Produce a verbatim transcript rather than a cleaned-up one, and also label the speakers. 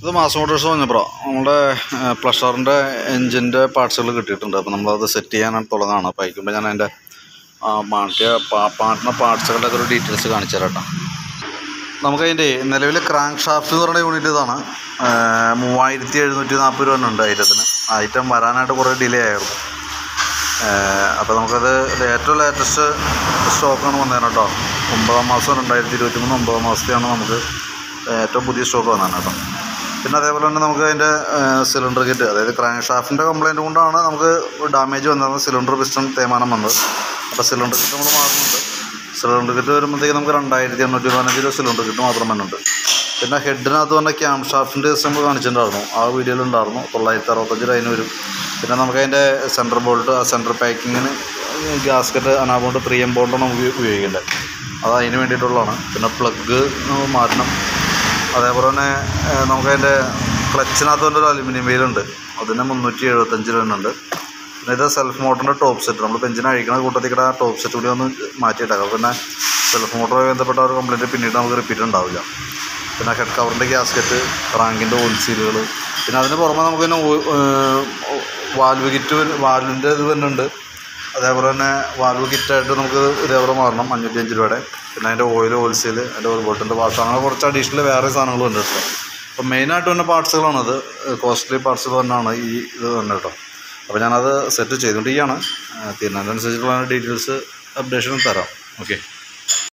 Speaker 1: ഇത് mass Motors പറഞ്ഞപ്പോൾ നമ്മുടെ പ്ലഷറിൻ്റെ എൻജിൻ്റെ പാർട്സുകൾ കിട്ടിയിട്ടുണ്ട്. അപ്പോൾ നമ്മളത് സെറ്റ് ചെയ്യാനാണ് തുടങ്ങുകയാണ്. അപ്പോൾ അയക്കുമ്പോൾ ഞാൻ അതിൻ്റെ മാറ്റിയ പാർട്ടിൻ്റെ പാർട്സുകളുടെ ഒക്കെ ഒരു ഡീറ്റെയിൽസ് കാണിച്ചു തരാം കേട്ടോ. നമുക്കതിൻ്റെ നിലവിൽ ക്രാങ്ക് ഷാഫ്റ്റ് എന്ന് പറയുന്ന യൂണിറ്റ് ഇതാണ്. മൂവായിരത്തി എഴുന്നൂറ്റി നാൽപ്പത് രൂപ ഉണ്ട് ഐറ്റത്തിന്. ഐറ്റം വരാനായിട്ട് കുറേ ഡിലേ ആയിരുന്നു. അപ്പോൾ നമുക്കത് ഏറ്റവും ലേറ്റസ്റ്റ് സ്റ്റോക്കാണ് വന്നേനെ കേട്ടോ. ഒമ്പതാം മാസം രണ്ടായിരത്തി ഇരുപത്തി മൂന്ന് ഒമ്പതാം മാസത്തെയാണ് നമുക്ക് ഏറ്റവും പുതിയ സ്റ്റോക്ക് വന്നതാണ് കേട്ടോ. പിന്നെ അതേപോലെ തന്നെ നമുക്ക് അതിൻ്റെ സിലിണ്ടർ കിറ്റ്, അതായത് ക്രാങ്ക് ഷാഫ്റ്റിൻ്റെ കംപ്ലയിൻറ്റ് കൊണ്ടാണ് നമുക്ക് ഡാമേജ് വന്നത്, സിലിണ്ടർ പിസ്റ്റൺ തേയ്മാനം വന്നത്. അപ്പോൾ സിലിണ്ടർ കിറ്റ് നമ്മൾ മാറുന്നുണ്ട്. സിലിണ്ടർ കിറ്റ് വരുമ്പോഴത്തേക്ക് നമുക്ക് രണ്ടായിരത്തി എണ്ണൂറ്റി പതിനഞ്ച് രൂപ സിലിണ്ടർ കിറ്റ് മാത്രം വരുന്നുണ്ട്. പിന്നെ ഹെഡിനകത്ത് വന്ന ക്യാം ഷാഫ്റ്റിൻ്റെ നമ്മൾ കാണിച്ചിട്ടുണ്ടായിരുന്നു, ആ വീഡിയോയിലുണ്ടായിരുന്നു. തൊള്ളായിരത്തി അറുപത്തഞ്ച് അതിന് വരും. പിന്നെ നമുക്ക് അതിൻ്റെ സെൻറ്റർ ബോൾട്ട്, ആ സെൻറ്റർ പാക്കിങ്ങിന് ഗ്യാസ്കറ്റ് അനാബോണ്ട് ത്രീ എം ബോണ്ടാണ് നമുക്ക് ഉപയോഗിക്കേണ്ടത്. അത് അതിന് വേണ്ടിയിട്ടുള്ളതാണ്. പിന്നെ പ്ലഗ് നമ്മൾ മാറ്റണം. അതേപോലെ തന്നെ നമുക്കതിൻ്റെ ക്ലച്ചിനകത്ത് കൊണ്ട് ഒരു അലുമിനിയം വെയിലുണ്ട്, അതിന് മുന്നൂറ്റി എഴുപത്തഞ്ച് രൂപയുണ്ട്. പിന്നെ ഇത് സെൽഫ് മോട്ടറിൻ്റെ ടോപ്പ് സെറ്റ്, നമ്മൾ പെഞ്ചിന് അഴിക്കുന്ന കൂട്ടത്തിൽ ആ ടോപ്പ് സെറ്റ് കൂടി ഒന്ന് മാറ്റിയിട്ടേക്കാം. പിന്നെ സെൽഫ് മോട്ടറുമായി ബന്ധപ്പെട്ട ഒരു കംപ്ലയിൻറ്റ് പിന്നീട് നമുക്ക് റിപ്പീറ്റ് ഉണ്ടാവില്ല. പിന്നെ ഹെഡ് കവറിൻ്റെ ഗ്യാസ്കറ്റ്, റാങ്കിൻ്റെ ഓയിൽ സീലുകൾ, പിന്നെ അതിന് പുറമെ നമുക്ക് പിന്നെ വാൽവ് കിറ്റ്, വാൽവിൻ്റെ ഇത് വരുന്നുണ്ട്. അതേപോലെ തന്നെ വാൽവ് കിറ്റായിട്ട് നമുക്ക് ഇതേപോലെ മാറണം അഞ്ഞൂറ്റി അഞ്ച് രൂപയുടെ. പിന്നെ അതിൻ്റെ ഓയിൽ ഓയിൽ സീൽ, അതിൻ്റെ ഓയിൽ ബോട്ടിൻ്റെ പാർട്സ്, അങ്ങനെ കുറച്ച് അഡീഷണൽ വേറെ സാധനങ്ങളും ഉണ്ട് കേട്ടോ. അപ്പോൾ മെയിനായിട്ട് തന്നെ പാർട്സുകളാണത്, കോസ്റ്റ്ലി പാർട്സുകൾ തന്നെയാണ് ഈ ഇത് തന്നെ കേട്ടോ. അപ്പോൾ ഞാനത് സെറ്റ് ചെയ്തുകൊണ്ടിരിക്കുകയാണ്. തീരുന്നതിനനുസരിച്ചുള്ള ഡീറ്റെയിൽസ് അപ്ഡേഷൻ തരാം. ഓക്കെ.